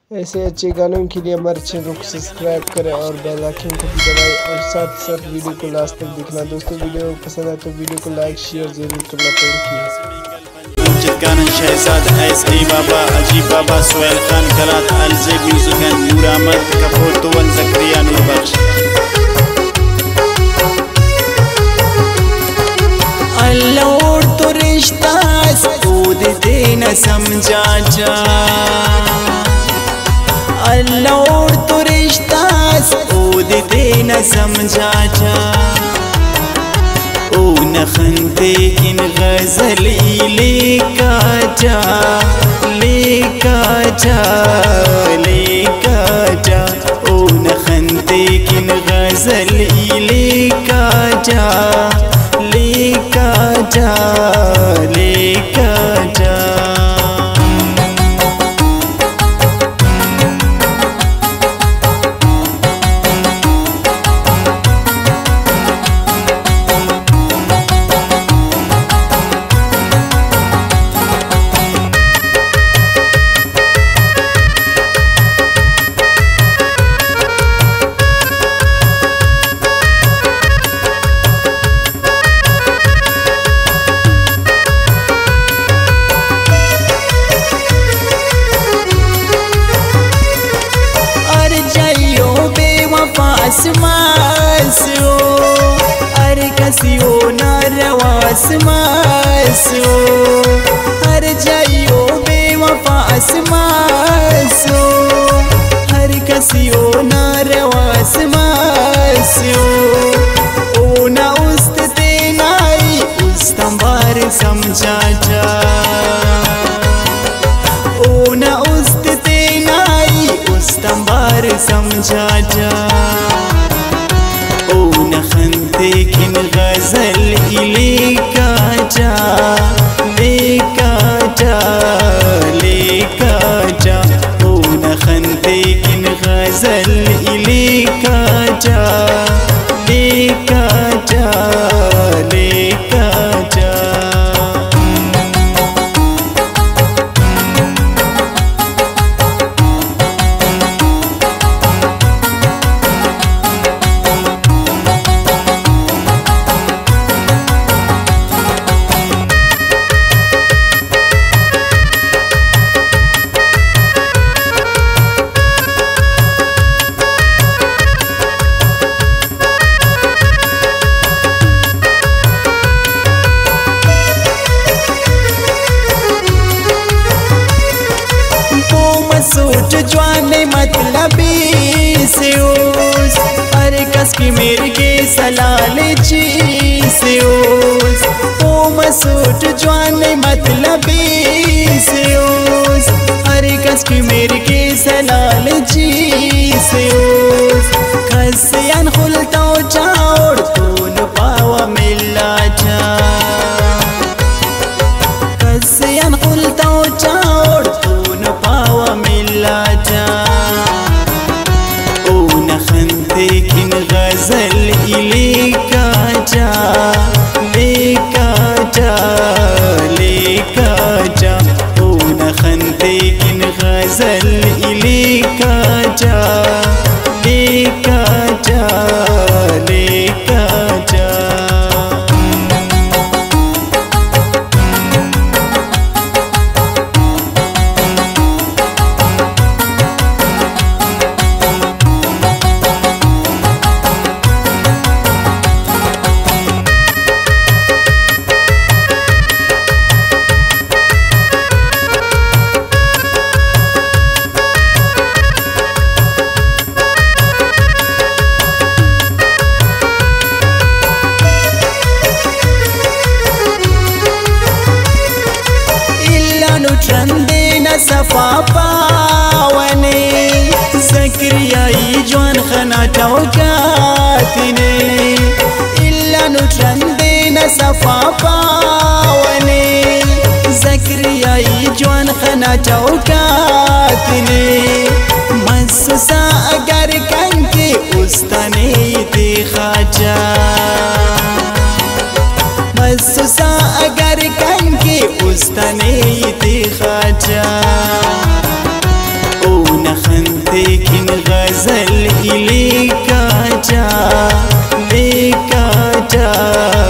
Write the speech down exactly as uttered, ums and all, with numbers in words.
ऐसे अच्छे गानों के लिए हमारे चैनल को सब्सक्राइब करें और बेल आइकन को भी दबाएं और साथ साथ वीडियो को लास्ट तक देखना। दोस्तों वीडियो पसंद आए तो वीडियो को लाइक शेयर जरूर करना। Thank you. Shahzad S E बाबा अजीब बाबा सोहेल खान कलात अलजे म्यूजिक नूर अहमद कपूर तुवन जक्रिया नूर बख्श अल्लाह तो रिश्ता सूद दे न समझा जा अल्लाह तो रिश्ता सूद दे न समझा जा ओ नखनते किन गजली लेका जा लेका जा लेका जा ओ नखनते किन गजली लेका जा लेका जा लेका जा। आसमासो अरे कसियो नारवासमासो हर जाइयो बेवफा आसमासो हर कसियो नारवासमासो ओ ना उस्त ते नाई उस्तंबार समझा जा ओ ना उस्त ते नाई उस्तंबार समझा जा लेकिन गजल लेका जा लेका जा लेका जा ओ नखनते किन गजल लेका जा लेका जा लेका जा। सोच जाने मतलबी से ओस अरे कस की मेरे के सलाल जी से ओस ओ मसूट जाने मतलबी से ओस अरे कस की मेरे के सलाल जी से ओस खसियन खुलता चाउर तून पावा मिला जा खसियन खुलता चाउर तून पावा मिला जा ओ नखनते किन गजल लेका जा लेका जा लेका जा ओ नखनते किन गजल लेका जा लेका जा लेका जा। चंदे न सफा पावने जक्रियाई जवान खना चौकातने इल्ला नु चंदे न सफा पावने जक्रियाई जवान खना चौकातने मस्सा अगर कंके उस्तने देखा जा मस्सा अगर कंके उस्तने देखा जा ओ न लेकिन गजल ही लेका जा लेका जा।